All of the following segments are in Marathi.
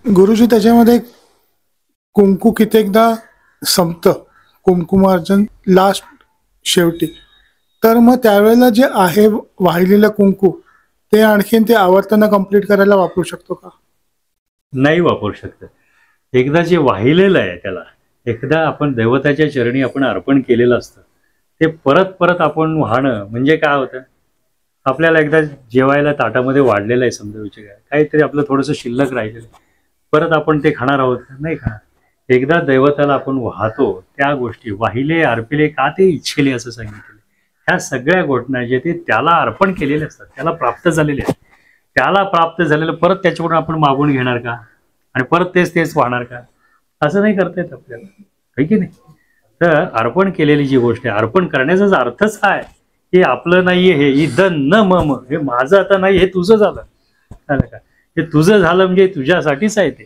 गुरुजी त्याच्यामध्ये कुंकू कित्येकदा संपतं, कुंकुमार्जन लास्ट शेवटी. तर मग त्यावेळेला जे आहे वाहिलेलं कुंकू ते आणखीन ते आवर्तन कंप्लीट करायला वापरू शकतो का? नाही वापरू शकत. एकदा जे वाहिलेलं आहे त्याला एकदा आपण दैवताच्या चरणी आपण अर्पण केलेलं असतं, ते परत परत आपण वाहणं म्हणजे काय होतं, आपल्याला एकदा जेवायला ताटामध्ये वाढलेलं आहे समजा विषय काय काहीतरी आपलं थोडंसं शिल्लक राहिलेलं आहे, परत आपण ते खाणार आहोत नाही खाणार. एकदा दैवताला आपण वाहतो त्या गोष्टी वाहिले अर्पिले का ते इच्छेले असं सांगितलं. ह्या सगळ्या घटना जे ते त्याला अर्पण केलेले असतात, त्याला प्राप्त झालेले आहेत, त्याला प्राप्त झालेलं परत त्याच्याकडून आपण मागून घेणार का आणि परत तेच तेच वाहणार का? असं नाही करता येत आपल्याला, आहे की नाही. तर अर्पण केलेली जी गोष्ट आहे, अर्पण करण्याचाच अर्थच काय की आपलं नाहीये हे इदं न मम, हे माझं आता नाही, हे तुझं झालं का, हे तुझं झालं म्हणजे तुझ्यासाठीच आहे ते.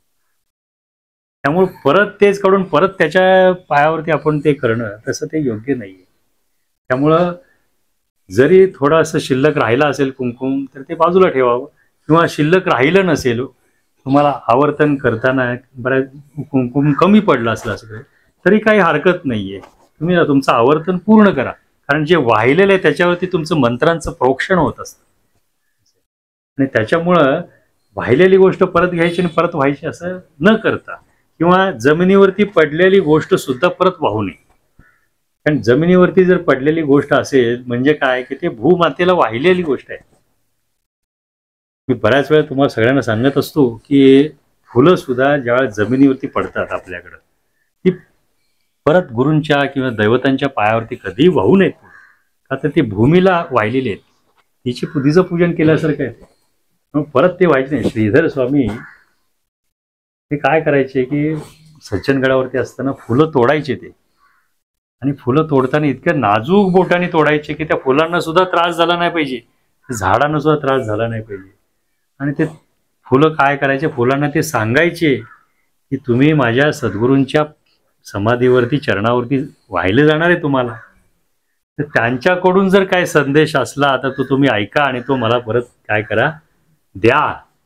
त्यामुळे परत तेच काढून परत त्याच्या पायावरती आपण ते करणं तसं ते योग्य नाहीये. त्यामुळं जरी थोडं असं शिल्लक राहिला असेल कुंकुम तर ते बाजूला ठेवावं, किंवा शिल्लक राहिलं नसेल तुम्हाला आवर्तन करताना बऱ्याच कुंकुम कमी पडलं असलं असं तरी काही हरकत नाहीये, तुम्ही तुमचं आवर्तन पूर्ण करा. कारण जे वाहिलेलं आहे त्याच्यावरती तुमचं मंत्रांचं प्रोक्षण होत असतं आणि त्याच्यामुळं वाहिलेली गोष्ट परत घ्यायची आणि परत व्हायची असं न करता, किंवा जमिनीवरती पडलेली गोष्ट सुद्धा परत वाहू नये. कारण जमिनीवरती जर पडलेली गोष्ट असेल म्हणजे काय की ते भूमातेला वाहिलेली गोष्ट आहे. मी बऱ्याच वेळा तुम्हाला सगळ्यांना सांगत असतो की फुलं सुद्धा ज्यावेळेस जमिनीवरती पडतात आपल्याकडं, ती परत गुरूंच्या किंवा दैवतांच्या पायावरती कधीही वाहू नयेत, का तर ती भूमीला वाहिलेली आहेत, तिचं पूजन केल्यासारखं आहे. मग परत ते व्हायचे नाही. श्रीधर स्वामी ते काय करायचे की सज्जनगडावरती असताना फुलं तोडायचे ते, आणि फुलं तोडताना इतक्या नाजूक बोटाने तोडायचे की त्या फुलांना सुद्धा त्रास झाला नाही पाहिजे, झाडांना सुद्धा त्रास झाला नाही पाहिजे. आणि ते फुलं काय करायचे, फुलांना ते सांगायचे की तुम्ही माझ्या सद्गुरूंच्या समाधीवरती चरणावरती वाहिले जाणार आहे तुम्हाला, तर त्यांच्याकडून जर काय संदेश असला तर तो तुम्ही ऐका आणि तो मला परत काय करा द्या.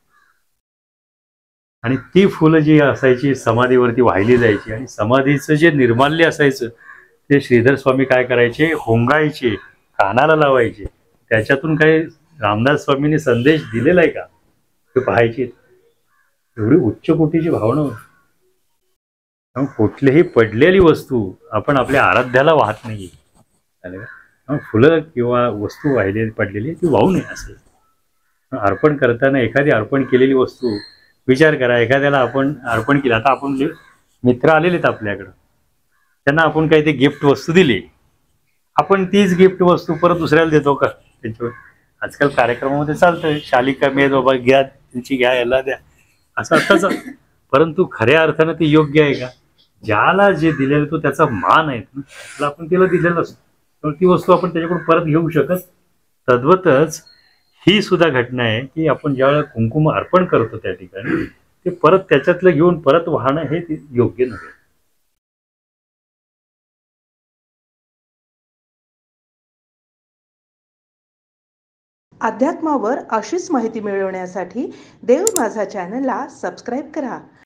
आणि ती फुलं जी असायची समाधीवरती वाहिली जायची, आणि समाधीचं जे निर्माल्य असायचं ते श्रीधर स्वामी काय करायचे, होंगायचे, कानाला लावायचे. त्याच्यातून काही रामदास स्वामींनी संदेश दिलेला आहे का ते पाहायचे. एवढी उच्च कोटीची भावना होती. कुठलीही पडलेली वस्तू आपण आपल्या आराध्याला वाहत नाही, फुलं किंवा वस्तू वाहिलेली पडलेली ती वाहू नये. असे अर्पण करताना एखादी अर्पण केलेली वस्तू विचार करा, एखाद्याला आपण अर्पण केलं, आता आपण मित्र आलेले आहेत आपल्याकडं, त्यांना आपण काही ते गिफ्ट वस्तू दिली, आपण तीच गिफ्ट वस्तू परत दुसऱ्याला देतो का? त्यांच्यावर आजकाल कार्यक्रमामध्ये चालतं शालिका मेद बाबा घ्या, त्यांची घ्या, याला द्या, असं आताच. परंतु खऱ्या अर्थानं ते योग्य आहे का? ज्याला जे दिलेलं तो त्याचा मान आहे ना, आपण तिला दिलेलं असतो, तर ती वस्तू आपण त्याच्याकडून परत घेऊ शकत. तद्वतच ही सुद्धा घटना आहे की आपण ज्यावेळेला कुंकुम अर्पण करतो त्या ठिकाणी ते परत त्याच्यातलं घेऊन परत वाहणं हे योग्य नव्हे. अध्यात्मावर अशीच माहिती मिळवण्यासाठी देव माझा चॅनलला सबस्क्राईब करा.